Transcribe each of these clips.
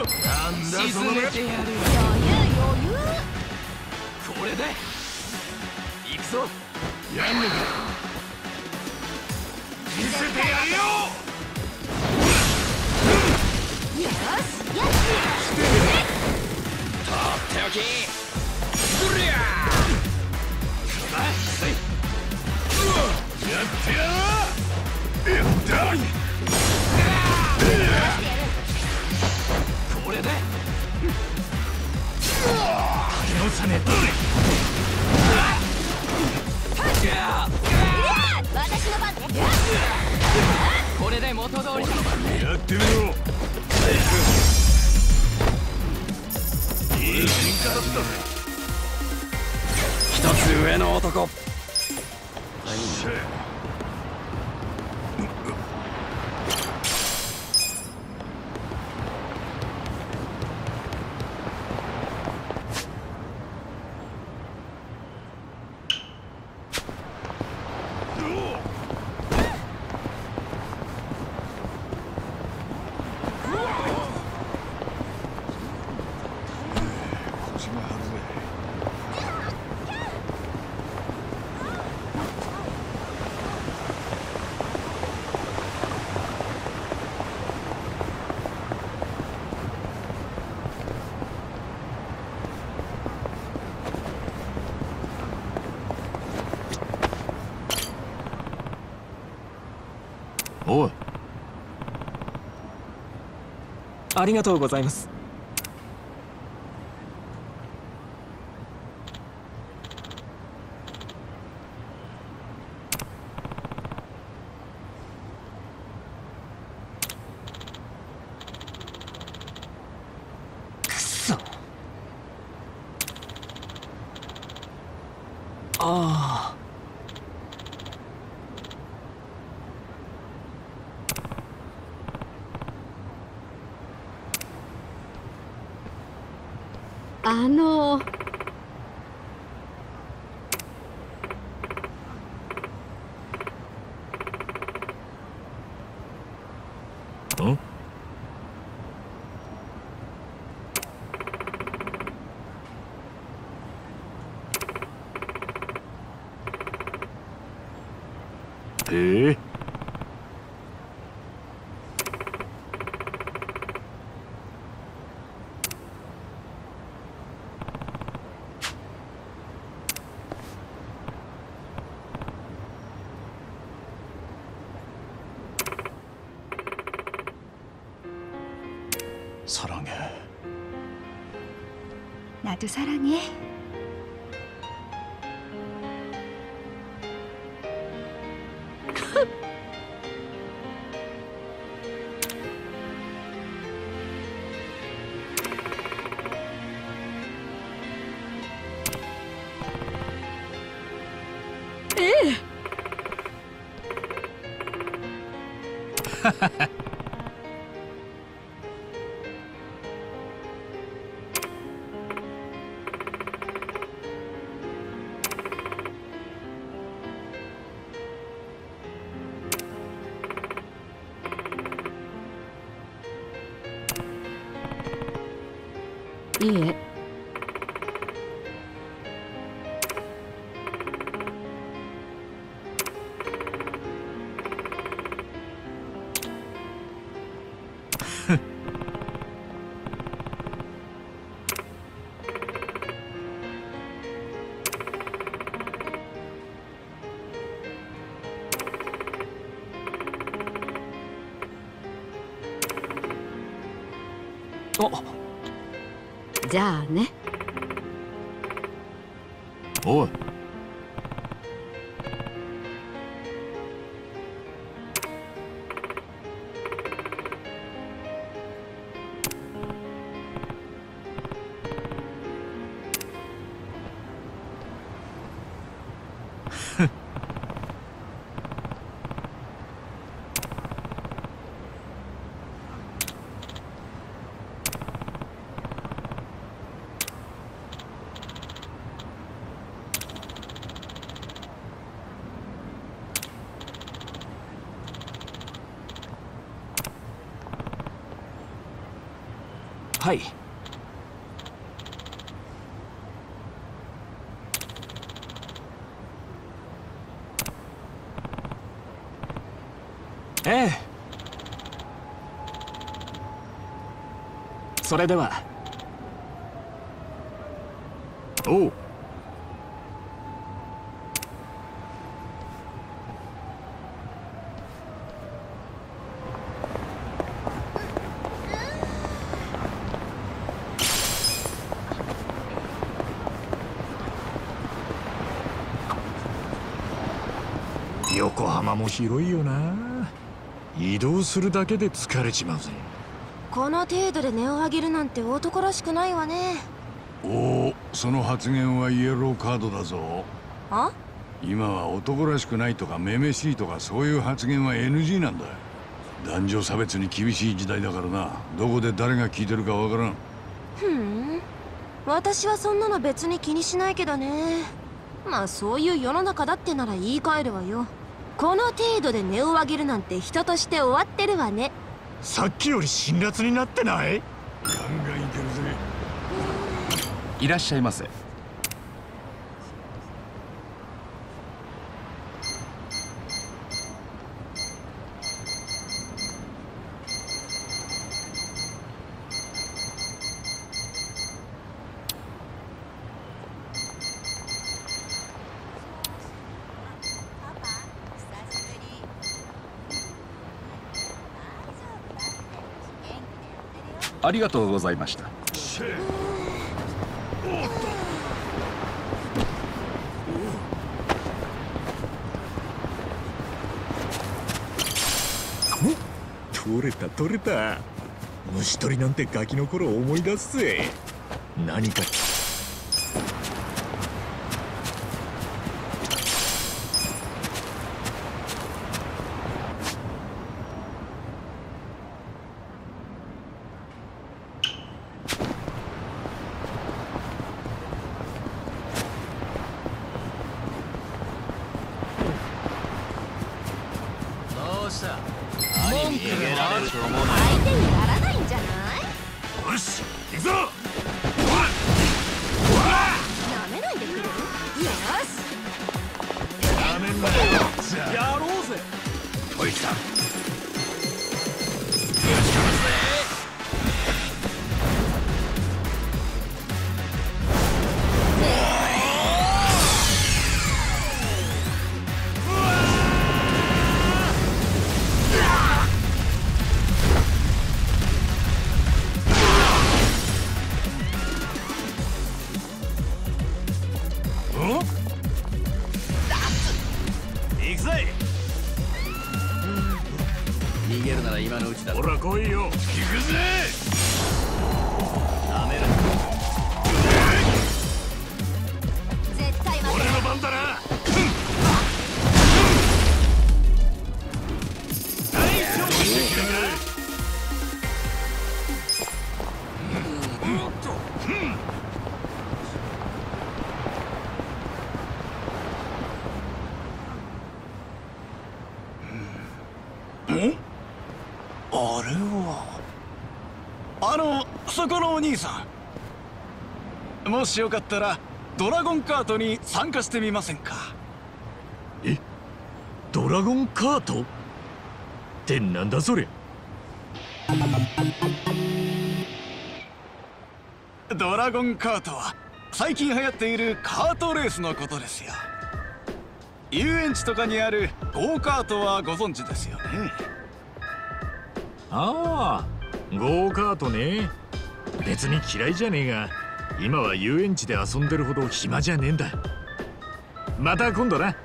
なんだその目。 沈めてやる。 余裕。 これで行くぞ。 やんのか。見せてやるよ。 よし。 とっておき。そりゃやってやる。やった。 これでよさね私の番ね。 これで元通りだ。 やってみろ。いい喧嘩だったぜ。 一つ上の男。 おい。 ありがとうございます。くそ。ああ。 ん？へえ。사랑해. 나도 사랑해.いいえ。 お。 じゃあね。 おい。 はい。ええ。それでは。 おう。横浜も広いよな。移動するだけで疲れちまうぜ。 この程度で値を上げるなんて男らしくないわね。 おお、その発言はイエローカードだぞ。 あ？ 今は男らしくないとかめめしいとかそういう発言は NG なんだ。男女差別に厳しい時代だからな。どこで誰が聞いてるかわからん。 ふん。私はそんなの別に気にしないけどね。まあそういう世の中だってなら言い換えるわよ。この程度で値を上げるなんて人として終わってるわね。 さっきより辛辣になってない？ ガンガンいけるぜ。 いらっしゃいませ。ありがとうございました。 取れた取れた。虫取りなんてガキの頃思い出すぜ。何か逃げられると思うな。 相手にならないんじゃない？ よし行くぞ。 なめないでくれる？よし。 やめんなよ。 やろうぜ。 おい来た。行くぜ。 逃げるなら今のうちだ。 ほら来いよ。行くぜ。 ダメだ。 絶対負け俺の番だな。大丈夫してくれるか。 あれはそこのお兄さん、もしよかったらドラゴンカートに参加してみませんか？ え、ドラゴンカートってなんだそれ。 ドラゴンカートは最近流行っているカートレースのことですよ。遊園地とかにあるゴーカートはご存知ですよね。 ああ、ゴーカートね。別に嫌いじゃねえが、今は遊園地で遊んでるほど暇じゃねえんだ。また今度な。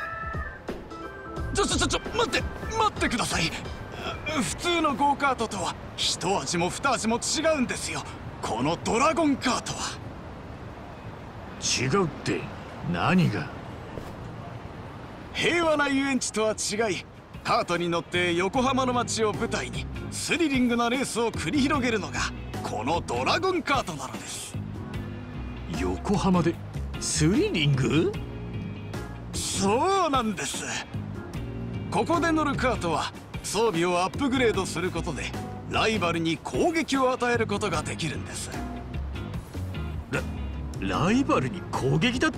待ってください。普通のゴーカートとは一味も二味も違うんですよ。このドラゴンカートは。 違うって何が？ 平和な遊園地とは違い、カートに乗って横浜の街を舞台にスリリングなレースを繰り広げるのがこのドラゴンカートなのです。 横浜でスリリング？ そうなんです。ここで乗るカートは装備をアップグレードすることでライバルに攻撃を与えることができるんです。 ライバルに攻撃だって？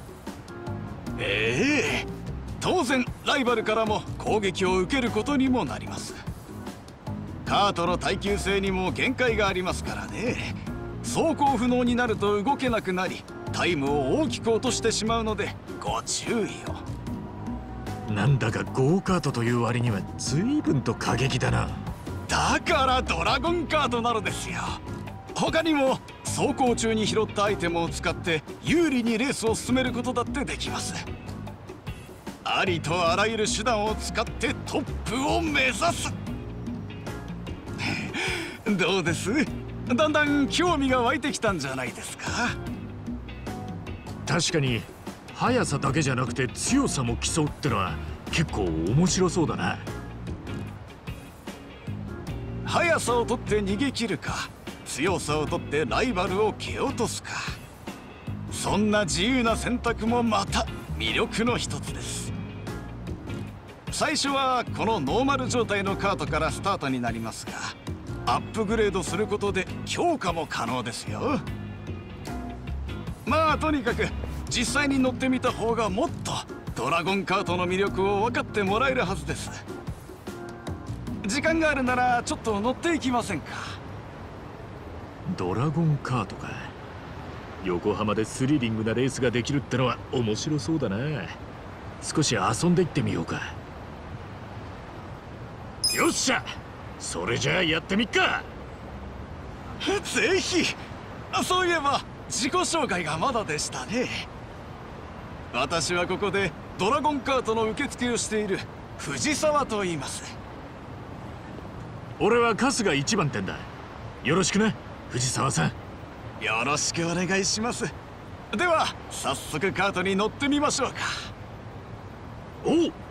当然ライバルからも攻撃を受けることにもなります。カートの耐久性にも限界がありますからね。走行不能になると動けなくなり、タイムを大きく落としてしまうのでご注意を。 なんだかゴーカートという割には随分と過激だな。 だからドラゴンカートなのですよ。他にも走行中に拾ったアイテムを使って有利にレースを進めることだってできます。ありとあらゆる手段を使ってトップを目指す。どうです？だんだん興味が湧いてきたんじゃないですか？ 確かに速さだけじゃなくて強さも競うってのは結構面白そうだな。 速さを取って逃げ切るか、強さを取ってライバルを蹴落とすか、そんな自由な選択もまた魅力の一つです。最初はこのノーマル状態のカートからスタートになりますが、アップグレードすることで強化も可能ですよ。まあとにかく実際に乗ってみた方がもっとドラゴンカートの魅力を分かってもらえるはずです。時間があるならちょっと乗っていきませんか？ ドラゴンカートか。横浜でスリリングなレースができるってのは面白そうだな。少し遊んでいってみようか。よっしゃ、それじゃあやってみっか。 ぜひ。そういえば自己紹介がまだでしたね。私はここでドラゴンカートの受付をしている藤沢と言います。 俺は春日一番店だ。よろしくな、藤沢さん。 よろしくお願いします。では早速カートに乗ってみましょうか。 おう。